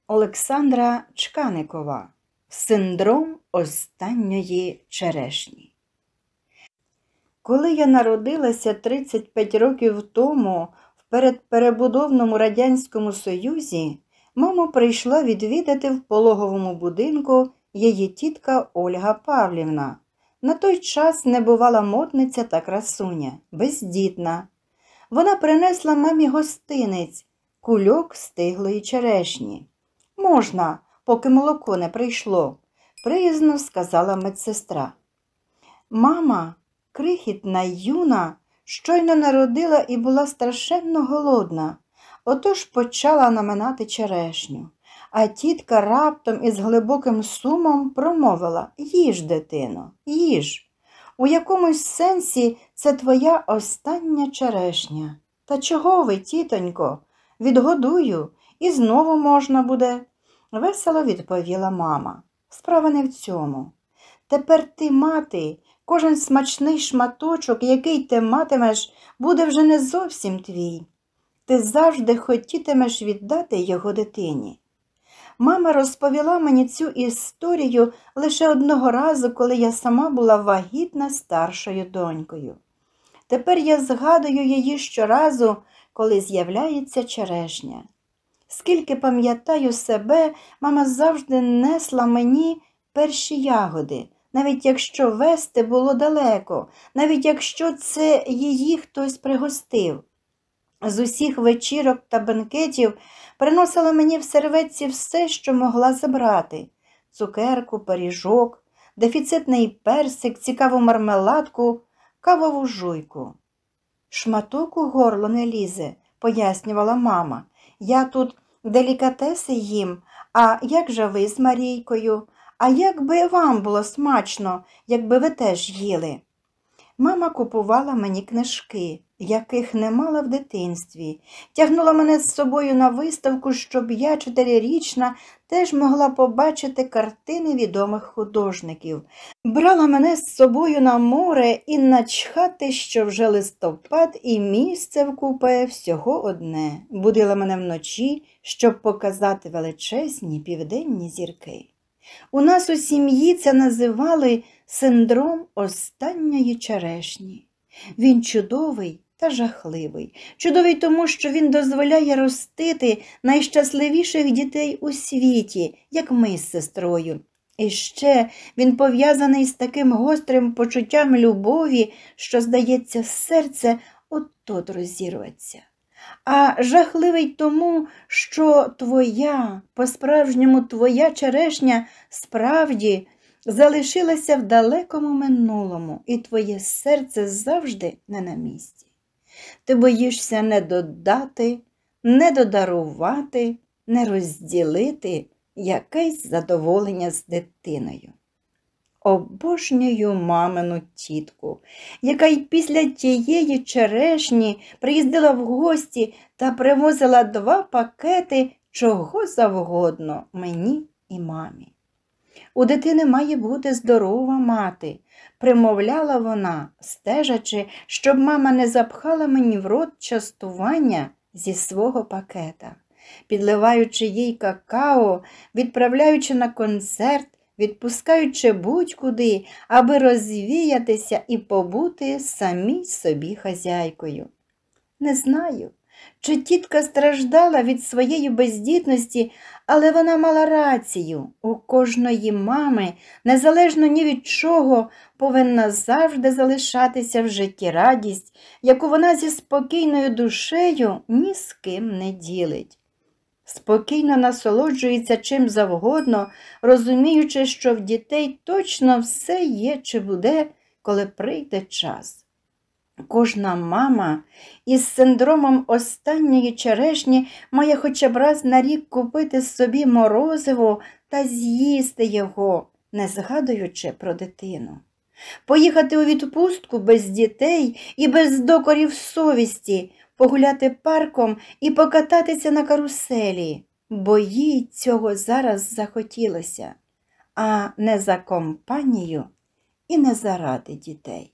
Олександра Чканикова. Синдром останньої черешні. Коли я народилася 35 років тому в передперебудовному Радянському Союзі, маму прийшла відвідати в пологовому будинку її тітка Ольга Павлівна. На той час небувала модниця та красуня, бездітна. Вона принесла мамі гостинець – кульок стиглої черешні. «Можна, поки молоко не прийшло», – приязно сказала медсестра. Мама, крихітна й юна, щойно народила і була страшенно голодна, отож почала наминати черешню. А тітка раптом із глибоким сумом промовила: «Їж, дитино, їж. У якомусь сенсі це твоя остання черешня». «Та чого ви, тітонько? Відгодую, і знову можна буде», – весело відповіла мама. «Справа не в цьому. Тепер ти, мати, кожен смачний шматочок, який ти матимеш, буде вже не зовсім твій. Ти завжди хотітимеш віддати його дитині». Мама розповіла мені цю історію лише одного разу, коли я сама була вагітна старшою донькою. Тепер я згадую її щоразу, коли з'являється черешня. Скільки пам'ятаю себе, мама завжди несла мені перші ягоди, навіть якщо везти було далеко, навіть якщо це її хтось пригостив. З усіх вечірок та бенкетів приносила мені в серветці все, що могла забрати – цукерку, пиріжок, дефіцитний персик, цікаву мармеладку, кавову жуйку. «Шматок у горло не лізе», – пояснювала мама. «Я тут делікатеси їм, а як же ви з Марійкою? А як би вам було смачно, якби ви теж їли?» Мама купувала мені книжки, яких не мала в дитинстві, тягнула мене з собою на виставку, щоб я, 4-річна, теж могла побачити картини відомих художників. Брала мене з собою на море і начхати, що вже листопад і місце в купе всього одне. Будила мене вночі, щоб показати величезні південні зірки. У нас у сім'ї це називали синдром останньої черешні. Він чудовий та жахливий. Чудовий тому, що він дозволяє ростити найщасливіших дітей у світі, як ми з сестрою. І ще він пов'язаний з таким гострим почуттям любові, що, здається, серце от-от розірветься. А жахливий тому, що твоя, по-справжньому твоя черешня справді залишилася в далекому минулому, і твоє серце завжди не на місці. Ти боїшся не додати, не додарувати, не розділити якесь задоволення з дитиною. Обожнюю мамину тітку, яка й після тієї черешні приїздила в гості та привозила 2 пакети чого завгодно мені і мамі. «У дитини має бути здорова мати», – примовляла вона, стежачи, щоб мама не запхала мені в рот частування зі свого пакета. Підливаючи їй какао, відправляючи на концерт, відпускаючи будь-куди, аби розвіятися і побути самій собі хазяйкою. Не знаю, чи тітка страждала від своєї бездітності, але вона мала рацію. У кожної мами, незалежно ні від чого, повинна завжди залишатися в житті радість, яку вона зі спокійною душею ні з ким не ділить. Спокійно насолоджується чим завгодно, розуміючи, що в дітей точно все є чи буде, коли прийде час. Кожна мама із синдромом останньої черешні має хоча б раз на рік купити собі морозиво та з'їсти його, не згадуючи про дитину. Поїхати у відпустку без дітей і без докорів совісті, погуляти парком і покататися на каруселі, бо їй цього зараз захотілося, а не за компанію і не заради дітей.